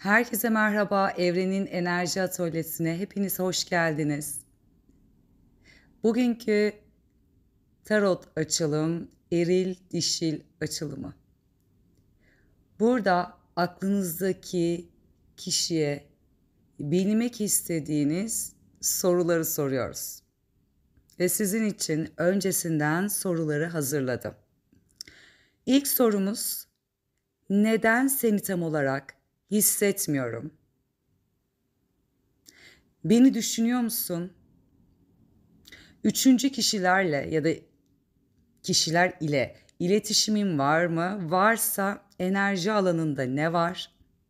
Herkese merhaba, Evrenin Enerji Atölyesi'ne hepiniz hoş geldiniz. Bugünkü tarot açılım, eril dişil açılımı. Burada aklınızdaki kişiye bilmek istediğiniz soruları soruyoruz. Ve sizin için öncesinden soruları hazırladım. İlk sorumuz, neden seni tam olarak hissetmiyorum? Beni düşünüyor musun? Üçüncü kişilerle ya da kişiler ile iletişimin var mı? Varsa enerji alanında ne var?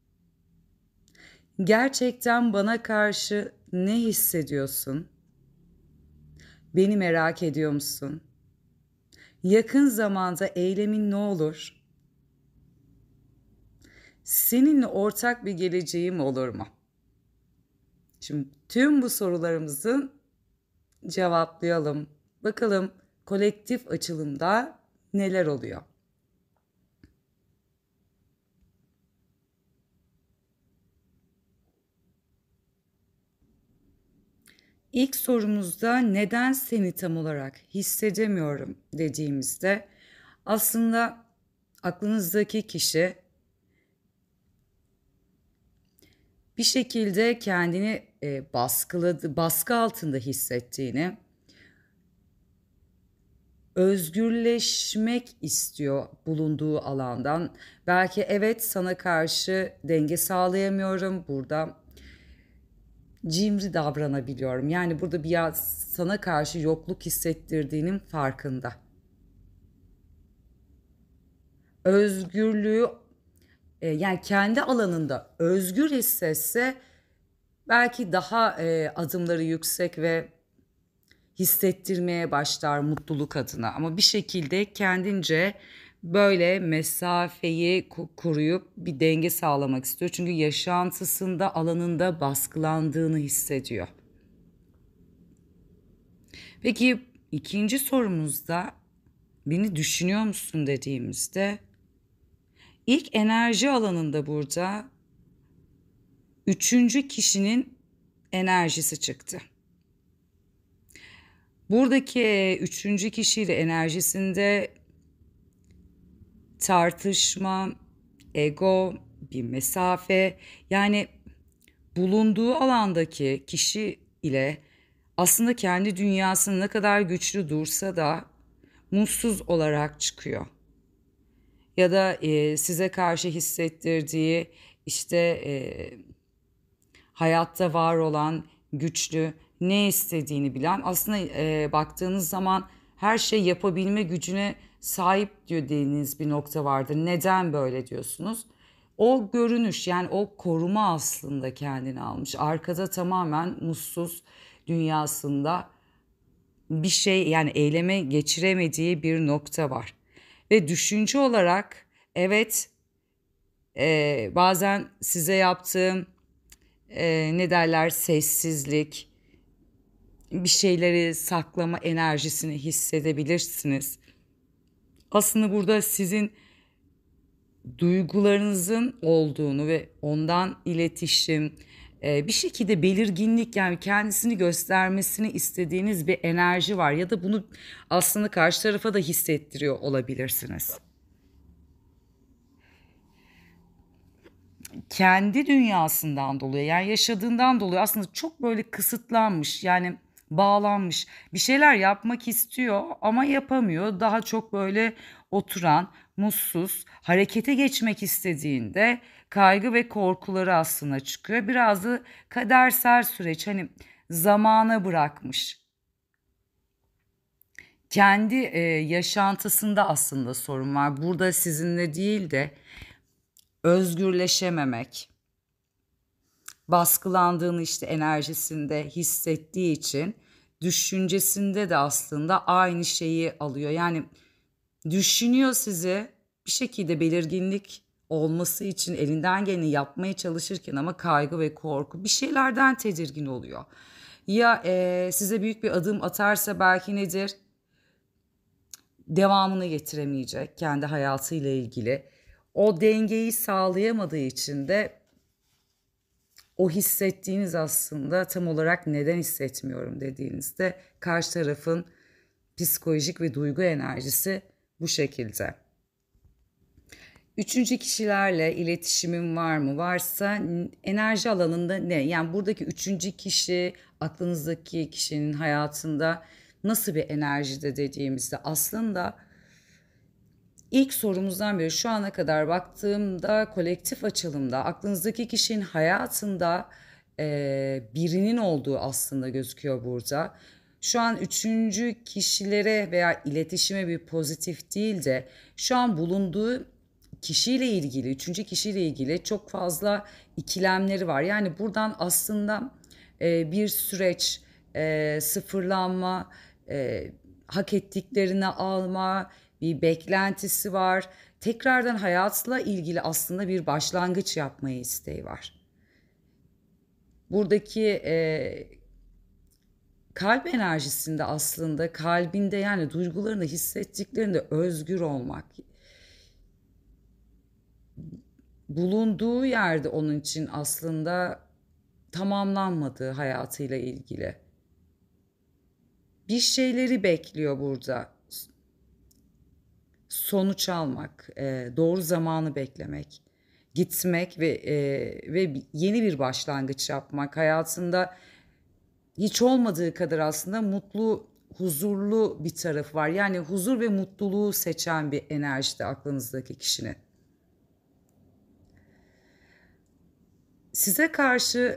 Gerçekten bana karşı ne hissediyorsun? Beni merak ediyor musun? Yakın zamanda eylemin ne olur? Seninle ortak bir geleceğim olur mu? Şimdi tüm bu sorularımızı cevaplayalım. Bakalım kolektif açılımda neler oluyor? İlk sorumuzda neden seni tam olarak hissedemiyorum dediğimizde aslında aklınızdaki kişi bir şekilde kendini baskı altında hissettiğini, özgürleşmek istiyor bulunduğu alandan. Belki evet sana karşı denge sağlayamıyorum burada. Cimri davranabiliyorum. Yani burada biraz sana karşı yokluk hissettirdiğinin farkında. Özgürlüğü yani kendi alanında özgür hissetse belki daha adımları yüksek ve hissettirmeye başlar mutluluk adına. Ama bir şekilde kendince böyle mesafeyi koruyup bir denge sağlamak istiyor. Çünkü yaşantısında alanında baskılandığını hissediyor. Peki ikinci sorumuzda beni düşünüyor musun dediğimizde ilk enerji alanında burada üçüncü kişinin enerjisi çıktı. Buradaki üçüncü kişiyle enerjisinde tartışma, ego, bir mesafe, yani bulunduğu alandaki kişi ile aslında kendi dünyasını ne kadar güçlü dursa da mutsuz olarak çıkıyor. Ya da size karşı hissettirdiği işte hayatta var olan güçlü, ne istediğini bilen, aslında baktığınız zaman her şey yapabilme gücüne sahip diyor dediğiniz bir nokta vardır. Neden böyle diyorsunuz? O görünüş, yani o koruma aslında kendini almış. Arkada tamamen mutsuz dünyasında bir şey, yani eyleme geçiremediği bir nokta var. Ve düşünce olarak evet, bazen size yaptığım ne derler, sessizlik, bir şeyleri saklama enerjisini hissedebilirsiniz. Aslında burada sizin duygularınızın olduğunu ve ondan iletişim, bir şekilde belirginlik, yani kendisini göstermesini istediğiniz bir enerji var ya da bunu aslında karşı tarafa da hissettiriyor olabilirsiniz. Kendi dünyasından dolayı, yani yaşadığından dolayı aslında çok böyle kısıtlanmış, yani bağlanmış, bir şeyler yapmak istiyor ama yapamıyor. Daha çok böyle oturan, mutsuz, harekete geçmek istediğinde kaygı ve korkuları aslında çıkıyor. Biraz da kadersel süreç, hani zamana bırakmış. Kendi yaşantısında aslında sorun var. Burada sizinle değil de özgürleşememek, baskılandığını işte enerjisinde hissettiği için düşüncesinde de aslında aynı şeyi alıyor. Yani düşünüyor sizi, bir şekilde belirginlik olması için elinden geleni yapmaya çalışırken ama kaygı ve korku, bir şeylerden tedirgin oluyor. Ya size büyük bir adım atarsa belki nedir? Devamını getiremeyecek kendi hayatıyla ilgili. O dengeyi sağlayamadığı için de o hissettiğiniz aslında tam olarak neden hissetmiyorum dediğinizde karşı tarafın psikolojik ve duygu enerjisi bu şekilde. Üçüncü kişilerle iletişimim var mı? Varsa enerji alanında ne? Yani buradaki üçüncü kişi aklınızdaki kişinin hayatında nasıl bir enerjide dediğimizde aslında ilk sorumuzdan beri şu ana kadar baktığımda kolektif açılımda aklınızdaki kişinin hayatında birinin olduğu aslında gözüküyor burada. Şu an üçüncü kişilere veya iletişime bir pozitif değil de şu an bulunduğu kişiyle ilgili, üçüncü kişiyle ilgili çok fazla ikilemleri var. Yani buradan aslında bir süreç, sıfırlanma, hak ettiklerini alma, bir beklentisi var. Tekrardan hayatla ilgili aslında bir başlangıç yapmayı isteği var. Buradaki kalp enerjisinde aslında kalbinde yani duygularını hissettiklerinde özgür olmak. Bulunduğu yerde onun için aslında tamamlanmadığı hayatıyla ilgili. Bir şeyleri bekliyor burada. Sonuç almak, doğru zamanı beklemek, gitmek ve yeni bir başlangıç yapmak. Hayatında hiç olmadığı kadar aslında mutlu, huzurlu bir tarafı var. Yani huzur ve mutluluğu seçen bir enerjide aklınızdaki kişinin. Size karşı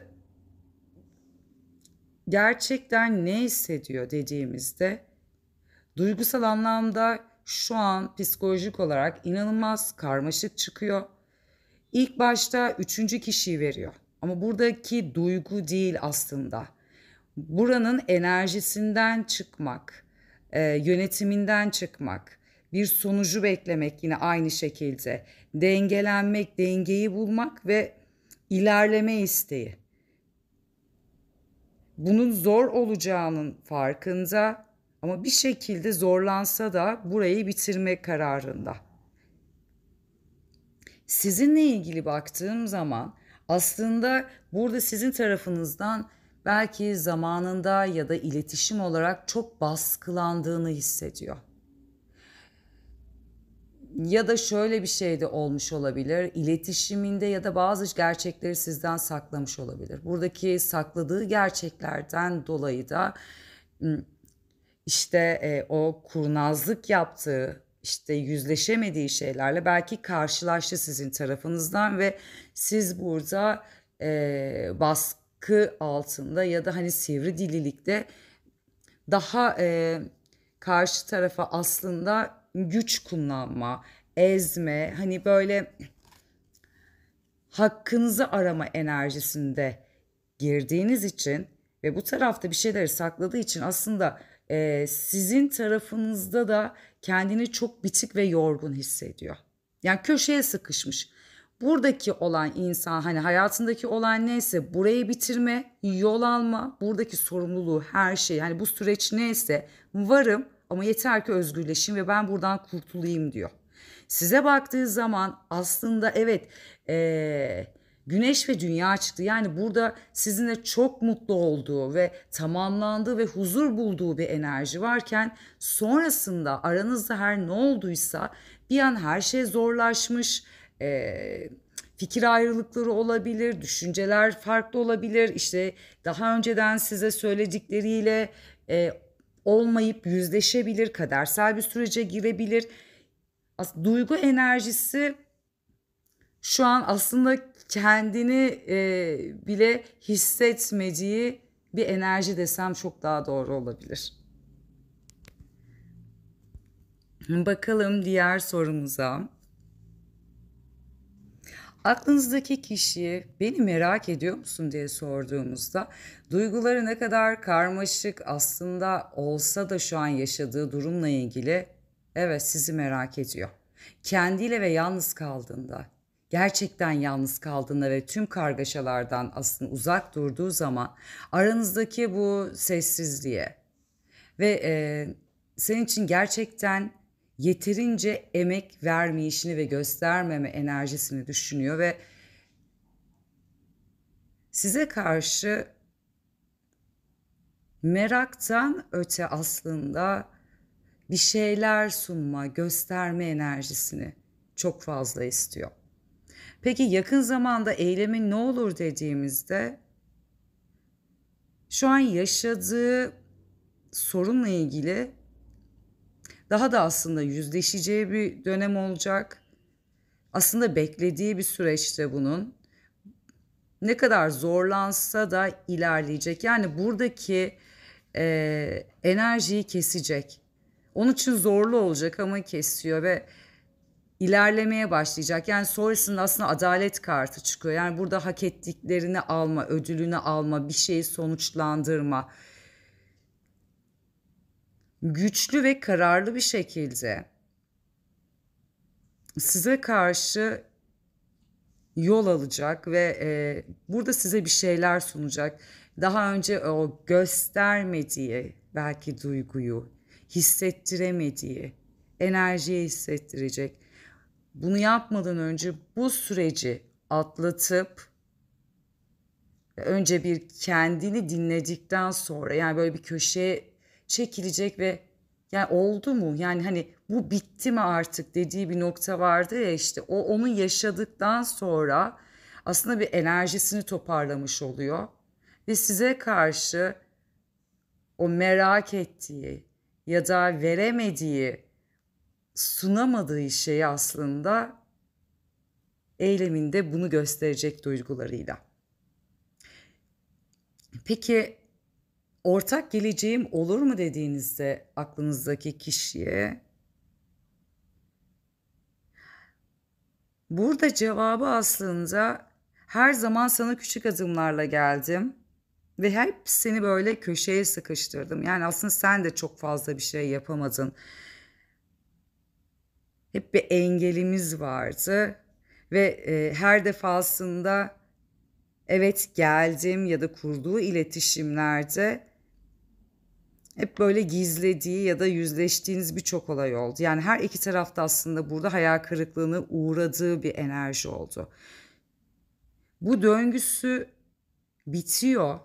gerçekten ne hissediyor dediğimizde duygusal anlamda şu an psikolojik olarak inanılmaz karmaşık çıkıyor. İlk başta üçüncü kişiyi veriyor. Ama buradaki duygu değil aslında. Buranın enerjisinden çıkmak, yönetiminden çıkmak, bir sonucu beklemek yine aynı şekilde. Dengelenmek, dengeyi bulmak ve ilerleme isteği. Bunun zor olacağının farkında ama bir şekilde zorlansa da burayı bitirme kararında. Sizinle ilgili baktığım zaman aslında burada sizin tarafınızdan belki zamanında ya da iletişim olarak çok baskılandığını hissediyor. Ya da şöyle bir şey de olmuş olabilir. İletişiminde ya da bazı gerçekleri sizden saklamış olabilir. Buradaki sakladığı gerçeklerden dolayı da işte o kurnazlık yaptığı, işte yüzleşemediği şeylerle belki karşılaştı sizin tarafınızdan ve siz burada baskı altında ya da hani sivri dililikte daha karşı tarafa aslında güç kullanma, ezme, hani böyle hakkınızı arama enerjisinde girdiğiniz için ve bu tarafta bir şeyleri sakladığı için aslında sizin tarafınızda da kendini çok bitik ve yorgun hissediyor. Yani köşeye sıkışmış. Buradaki olan insan hani hayatındaki olan neyse burayı bitirme, yol alma, buradaki sorumluluğu her şey yani bu süreç neyse varım ama yeter ki özgürleşeyim ve ben buradan kurtulayım diyor. Size baktığı zaman aslında evet güneş ve dünya çıktı. Yani burada sizinle çok mutlu olduğu ve tamamlandığı ve huzur bulduğu bir enerji varken sonrasında aranızda her ne olduysa bir an her şey zorlaşmış. Fikir ayrılıkları olabilir, düşünceler farklı olabilir. İşte daha önceden size söyledikleriyle olmayıp yüzleşebilir, kadersel bir sürece girebilir. Duygu enerjisi şu an aslında kendini bile hissetmediği bir enerji desem çok daha doğru olabilir. Bakalım diğer sorumuza. Aklınızdaki kişiyi beni merak ediyor musun diye sorduğumuzda duyguları ne kadar karmaşık aslında olsa da şu an yaşadığı durumla ilgili evet sizi merak ediyor. Kendiyle ve yalnız kaldığında, gerçekten yalnız kaldığında ve tüm kargaşalardan aslında uzak durduğu zaman aranızdaki bu sessizliğe ve senin için gerçekten yeterince emek vermeyişini ve göstermeme enerjisini düşünüyor ve size karşı meraktan öte aslında bir şeyler sunma, gösterme enerjisini çok fazla istiyor. Peki yakın zamanda eylemin ne olur dediğimizde şu an yaşadığı sorunla ilgili daha da aslında yüzleşeceği bir dönem olacak. Aslında beklediği bir süreçte bunun. Ne kadar zorlansa da ilerleyecek. Yani buradaki enerjiyi kesecek. Onun için zorlu olacak ama kesiyor ve ilerlemeye başlayacak. Yani sonrasında aslında adalet kartı çıkıyor. Yani burada hak ettiklerini alma, ödülünü alma, bir şeyi sonuçlandırma. Güçlü ve kararlı bir şekilde size karşı yol alacak ve burada size bir şeyler sunacak. Daha önce o göstermediği belki duyguyu, hissettiremediği enerjiyi hissettirecek. Bunu yapmadan önce bu süreci atlatıp önce bir kendini dinledikten sonra yani böyle bir köşeye çekilecek ve yani oldu mu? Yani hani bu bitti mi artık dediği bir nokta vardı ya işte o onu yaşadıktan sonra aslında bir enerjisini toparlamış oluyor ve size karşı o merak ettiği ya da veremediği, sunamadığı şeyi aslında eyleminde bunu gösterecek duygularıyla. Peki ortak geleceğim olur mu dediğinizde aklınızdaki kişiye burada cevabı aslında her zaman sana küçük adımlarla geldim ve hep seni böyle köşeye sıkıştırdım. Yani aslında sen de çok fazla bir şey yapamadın. Hep bir engelimiz vardı ve her defasında evet geldim ya da kurduğu iletişimlerde hep böyle gizlediği ya da yüzleştiğiniz birçok olay oldu. Yani her iki tarafta aslında burada hayal kırıklığına uğradığı bir enerji oldu. Bu döngüsü bitiyor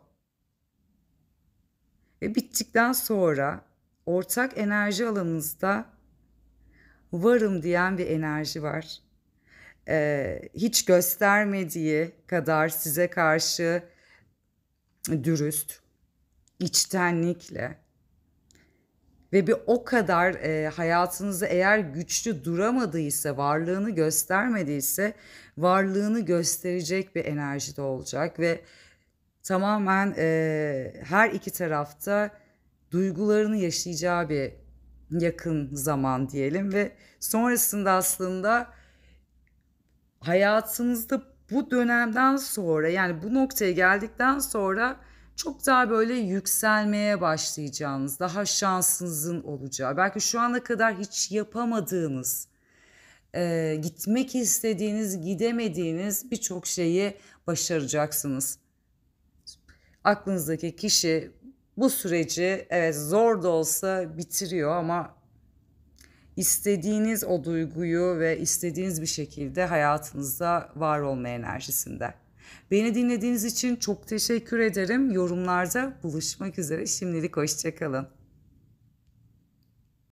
ve bittikten sonra ortak enerji alanınızda varım diyen bir enerji var. Hiç göstermediği kadar size karşı dürüst, içtenlikle ve bir o kadar hayatınızda eğer güçlü duramadıysa, varlığını göstermediyse varlığını gösterecek bir enerjide olacak ve tamamen her iki tarafta duygularını yaşayacağı bir yakın zaman diyelim ve sonrasında aslında hayatınızda bu dönemden sonra yani bu noktaya geldikten sonra çok daha böyle yükselmeye başlayacağınız, daha şansınızın olacağı, belki şu ana kadar hiç yapamadığınız, gitmek istediğiniz, gidemediğiniz birçok şeyi başaracaksınız. Aklınızdaki kişi bu süreci evet zor da olsa bitiriyor ama istediğiniz o duyguyu ve istediğiniz bir şekilde hayatınızda var olma enerjisinde. Beni dinlediğiniz için çok teşekkür ederim. Yorumlarda buluşmak üzere. Şimdilik hoşça kalın.